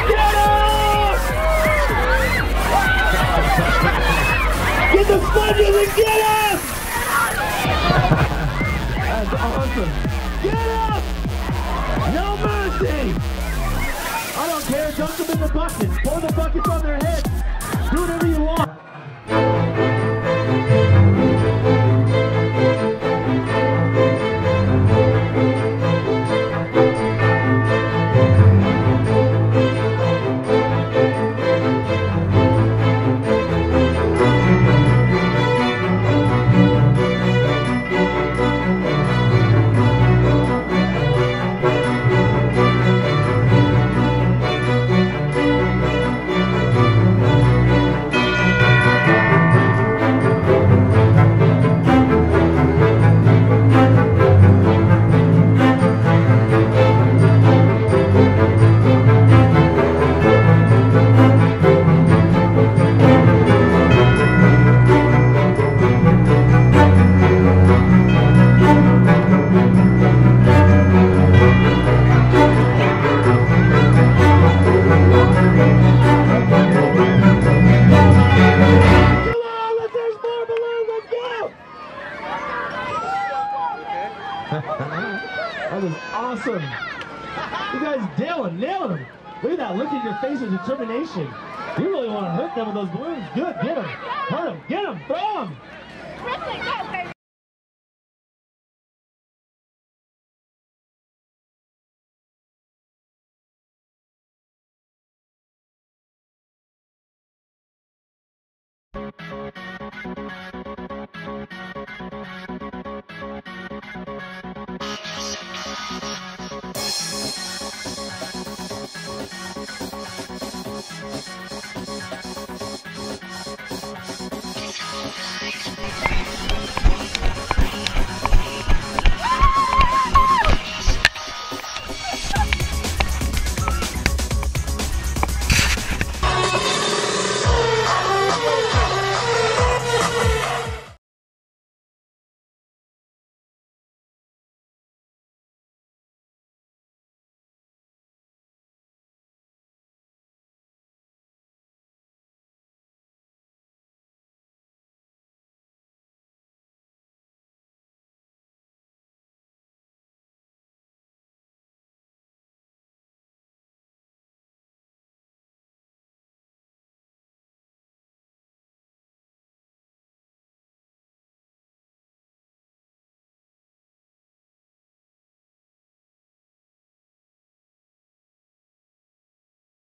Get him! Get the sponges and get him! That's awesome. Get him! No mercy! I don't care, dunk them in the buckets. Pour the buckets on their heads. Do whatever you want. That was awesome. You guys nailing them. Look at that look in your face of determination. You really want to hurt them with those balloons. Good, get them. Hurt them, get them, throw them.